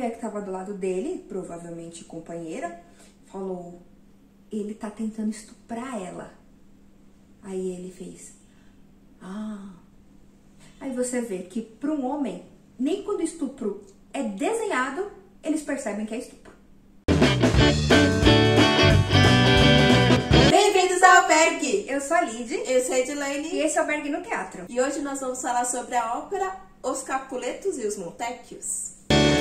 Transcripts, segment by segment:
mulher que tava do lado dele, provavelmente companheira, falou: ele tá tentando estuprar ela. Aí ele fez: ah. Aí você vê que para um homem, nem quando estupro é desenhado, eles percebem que é estupro. Bem-vindos ao Berg! Eu sou a Lid. Eu sou a Edilene. E esse é o Berg no Teatro. E hoje nós vamos falar sobre a ópera Os Capuletos e os Montecchios.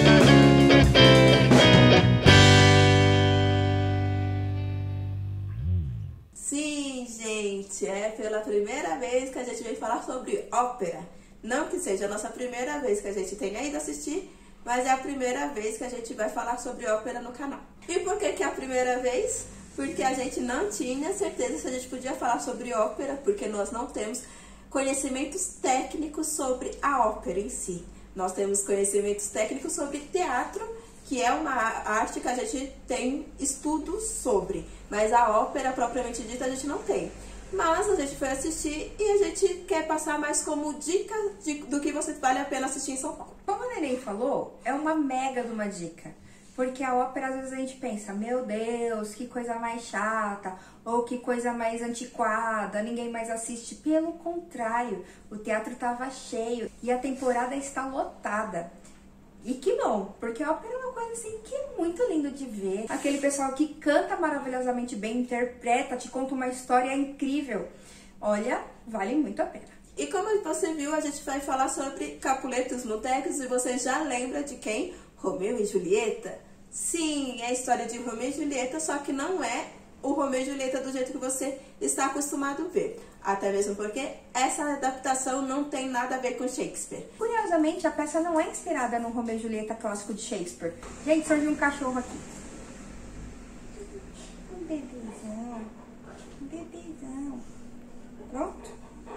Sim, gente, é pela primeira vez que a gente vem falar sobre ópera. Não que seja a nossa primeira vez que a gente tenha ido assistir, mas é a primeira vez que a gente vai falar sobre ópera no canal. E por que é a primeira vez? Porque a gente não tinha certeza se a gente podia falar sobre ópera, porque nós não temos conhecimentos técnicos sobre a ópera em si. Nós temos conhecimentos técnicos sobre teatro, que é uma arte que a gente tem estudos sobre, mas a ópera propriamente dita a gente não tem. Mas a gente foi assistir e a gente quer passar mais como dica do que você vale a pena assistir em São Paulo. Como a Neném falou, é uma mega de uma dica. Porque a ópera, às vezes, a gente pensa: meu Deus, que coisa mais chata, ou que coisa mais antiquada, ninguém mais assiste. Pelo contrário, o teatro estava cheio e a temporada está lotada. E que bom, porque a ópera é uma coisa assim que é muito lindo de ver. Aquele pessoal que canta maravilhosamente bem, interpreta, te conta uma história incrível. Olha, vale muito a pena. E como você viu, a gente vai falar sobre Capuletos e Montecchios, e você já lembra de quem? Romeu e Julieta? Sim, é a história de Romeu e Julieta, só que não é o Romeu e Julieta do jeito que você está acostumado a ver. Até mesmo porque essa adaptação não tem nada a ver com Shakespeare. Curiosamente, a peça não é inspirada no Romeu e Julieta clássico de Shakespeare. Gente, surgiu um cachorro aqui. Um bebezão. Um bebezão. Pronto?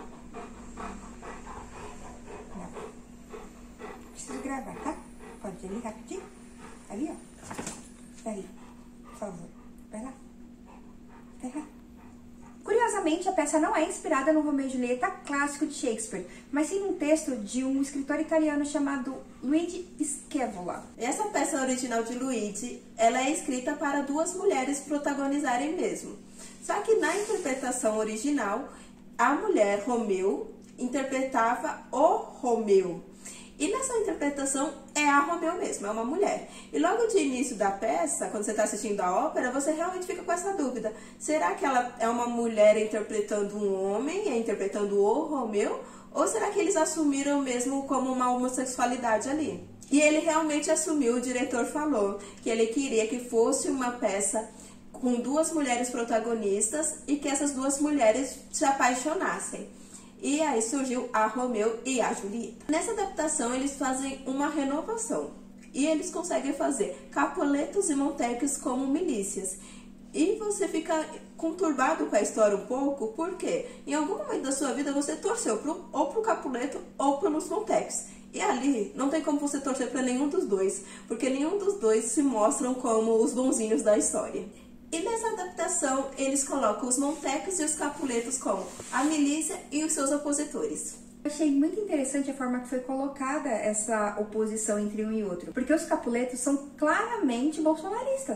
Não. Preciso gravar, tá? Pode ir ali rapidinho? Ali, ó. Daí, por favor. Vai lá. Vai lá. Curiosamente, a peça não é inspirada no Romeu e Julieta clássico de Shakespeare, mas sim num texto de um escritor italiano chamado Luigi Scaevola. Essa peça original de Luigi, ela é escrita para duas mulheres protagonizarem mesmo. Só que na interpretação original, a mulher Romeu interpretava o Romeu. E nessa interpretação é a Romeu mesmo, é uma mulher. E logo de início da peça, quando você está assistindo a ópera, você realmente fica com essa dúvida. Será que ela é uma mulher interpretando um homem, interpretando o Romeu? Ou será que eles assumiram mesmo como uma homossexualidade ali? E ele realmente assumiu, o diretor falou que ele queria que fosse uma peça com duas mulheres protagonistas e que essas duas mulheres se apaixonassem. E aí surgiu a Romeu e a Julieta. Nessa adaptação, eles fazem uma renovação. E eles conseguem fazer Capuletos e Montecchios como milícias. E você fica conturbado com a história um pouco, porque em algum momento da sua vida você torceu ou pro Capuleto ou pelos Montecchios. E ali não tem como você torcer para nenhum dos dois, porque nenhum dos dois se mostram como os bonzinhos da história. E nessa adaptação, eles colocam os Montecchios e os Capuletos como a milícia e os seus opositores. Eu achei muito interessante a forma que foi colocada essa oposição entre um e outro, porque os Capuletos são claramente bolsonaristas.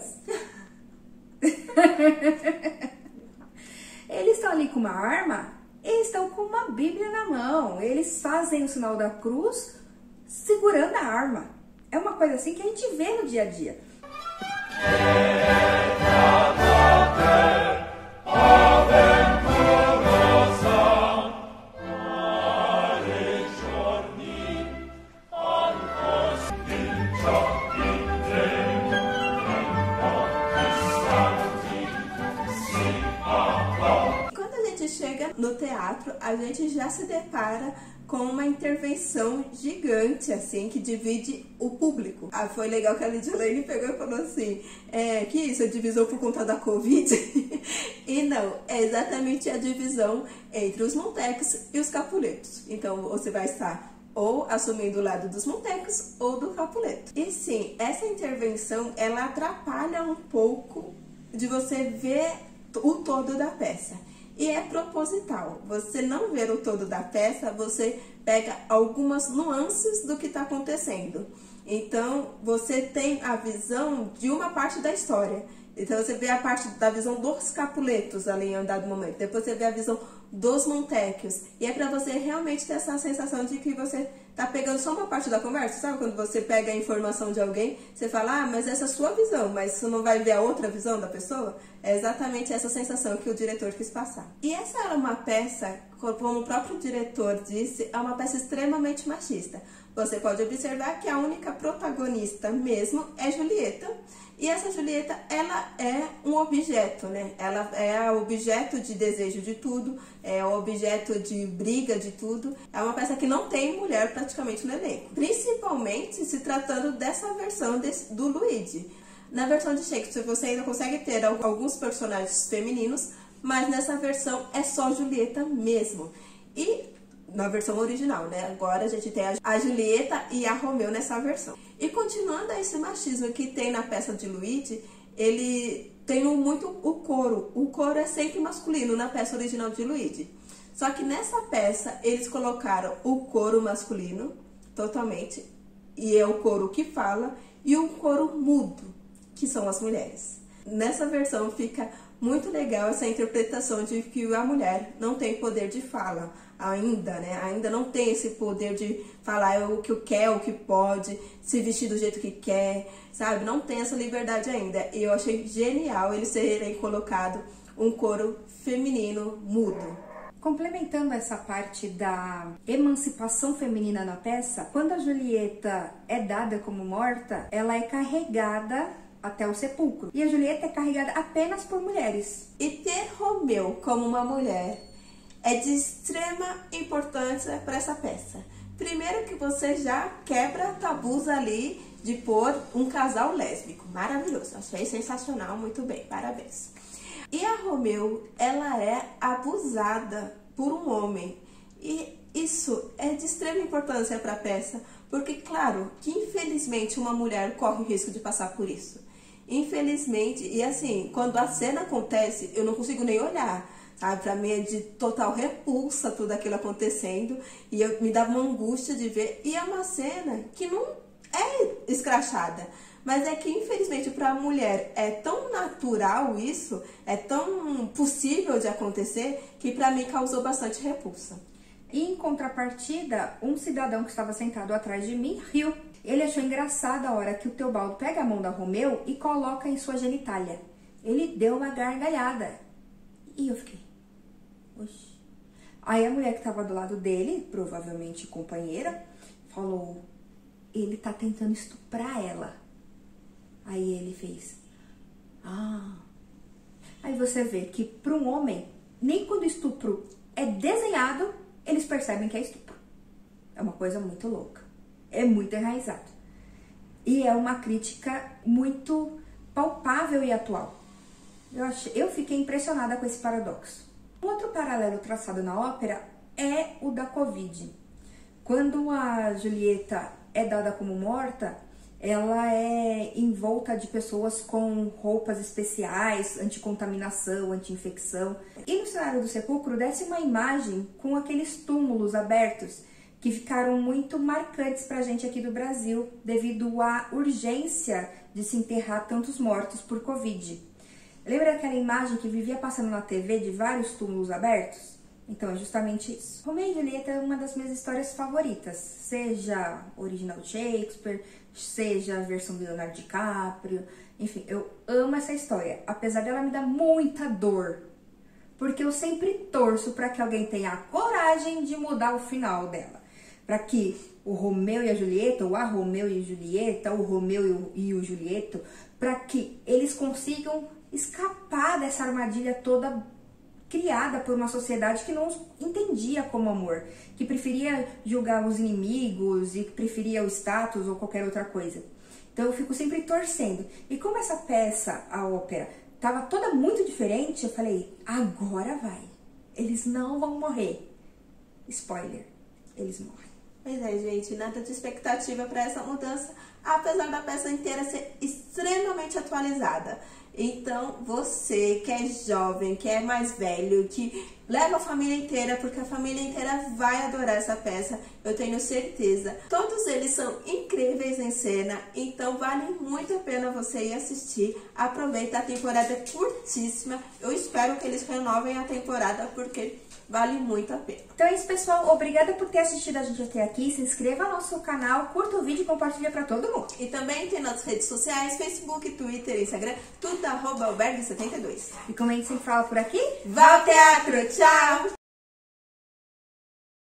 Eles estão ali com uma arma, eles estão com uma Bíblia na mão, eles fazem o sinal da cruz segurando a arma. É uma coisa assim que a gente vê no dia a dia. Quando a gente chega no teatro, a gente já se depara com uma intervenção gigante, assim, que divide o público. Ah, foi legal que a Lidiane pegou e falou assim, que isso, a divisão por conta da Covid? E não, é exatamente a divisão entre os Montecchios e os Capuletos. Então, você vai estar ou assumindo o lado dos Montecchios ou do Capuleto. E sim, essa intervenção, ela atrapalha um pouco de você ver o todo da peça. E é proposital. Você não ver o todo da peça, você pega algumas nuances do que está acontecendo. Então, você tem a visão de uma parte da história. Então, você vê a parte da visão dos Capuletos ali em um dado momento. Depois você vê a visão dos Montecchios. E é pra você realmente ter essa sensação de que você tá pegando só uma parte da conversa. Sabe quando você pega a informação de alguém, você fala, ah, mas essa é a sua visão, mas você não vai ver a outra visão da pessoa? É exatamente essa sensação que o diretor quis passar. E essa era uma peça, como o próprio diretor disse, é uma peça extremamente machista. Você pode observar que a única protagonista mesmo é Julieta. E essa Julieta, ela é um objeto, né? Ela é objeto de desejo de tudo, é objeto de briga de tudo. É uma peça que não tem mulher praticamente no elenco. Principalmente se tratando dessa versão do Luigi. Na versão de Shakespeare você ainda consegue ter alguns personagens femininos, mas nessa versão é só Julieta mesmo. E na versão original, né? Agora a gente tem a Julieta e a Romeu nessa versão. E continuando esse machismo que tem na peça de Luigi, ele tem muito o coro. O coro é sempre masculino na peça original de Luigi. Só que nessa peça eles colocaram o coro masculino totalmente, e é o coro que fala, e o coro mudo, que são as mulheres. Nessa versão fica muito legal essa interpretação de que a mulher não tem poder de fala ainda, né? Ainda não tem esse poder de falar o que quer, o que pode, se vestir do jeito que quer, sabe? Não tem essa liberdade ainda. E eu achei genial eles terem colocado um coro feminino mudo. Complementando essa parte da emancipação feminina na peça, quando a Julieta é dada como morta, ela é carregada até o sepulcro. E a Julieta é carregada apenas por mulheres. E ter Romeu como uma mulher é de extrema importância para essa peça. Primeiro que você já quebra tabus ali de pôr um casal lésbico. Maravilhoso, achei sensacional, muito bem, parabéns. E a Romeu, ela é abusada por um homem. E isso é de extrema importância para a peça, porque claro que infelizmente uma mulher corre o risco de passar por isso. Infelizmente, e assim, quando a cena acontece, eu não consigo nem olhar, sabe? Pra mim é de total repulsa tudo aquilo acontecendo, e me dá uma angústia de ver. E é uma cena que não é escrachada, mas é que infelizmente para a mulher é tão natural isso, é tão possível de acontecer, que para mim causou bastante repulsa. E em contrapartida, um cidadão que estava sentado atrás de mim riu. Ele achou engraçado a hora que o Teobaldo pega a mão da Romeu e coloca em sua genitália. Ele deu uma gargalhada. E eu fiquei, oxi. Aí a mulher que estava do lado dele, provavelmente companheira, falou, ele tá tentando estuprar ela. Aí ele fez, ah. Aí você vê que para um homem, nem quando o estupro é desenhado, eles percebem que é estupro. É uma coisa muito louca. É muito enraizado. E é uma crítica muito palpável e atual. Eu fiquei impressionada com esse paradoxo. Um outro paralelo traçado na ópera é o da Covid. Quando a Julieta é dada como morta, ela é envolta de pessoas com roupas especiais, anticontaminação, anti-infecção. E no cenário do sepulcro desce uma imagem com aqueles túmulos abertos que ficaram muito marcantes pra gente aqui do Brasil, devido à urgência de se enterrar tantos mortos por Covid. Lembra daquela imagem que vivia passando na TV de vários túmulos abertos? Então é justamente isso. Romeu e Julieta é uma das minhas histórias favoritas, seja original de Shakespeare, seja a versão de Leonardo DiCaprio, enfim, eu amo essa história, apesar dela me dar muita dor, porque eu sempre torço para que alguém tenha a coragem de mudar o final dela, para que o Romeu e a Julieta, ou a Romeu e a Julieta, o Romeu e o Julieto, para que eles consigam escapar dessa armadilha toda criada por uma sociedade que não os entendia como amor, que preferia julgar os inimigos e que preferia o status ou qualquer outra coisa. Então eu fico sempre torcendo. E como essa peça, a ópera, estava toda muito diferente, eu falei, agora vai. Eles não vão morrer. Spoiler, eles morrem. Pois é, gente, nada de expectativa para essa mudança, apesar da peça inteira ser extremamente atualizada. Então, você que é jovem, que é mais velho, que leva a família inteira, porque a família inteira vai adorar essa peça, eu tenho certeza. Todos eles são incríveis em cena, então vale muito a pena você ir assistir. Aproveita, a temporada é curtíssima, eu espero que eles renovem a temporada, porque vale muito a pena. Então é isso, pessoal. Obrigada por ter assistido a gente até aqui. Se inscreva no nosso canal, curta o vídeo e compartilha pra todo mundo. E também tem nossas redes sociais, Facebook, Twitter, Instagram, tudo @albergue72. E como a gente sempre fala por aqui, Vá ao teatro! Tchau!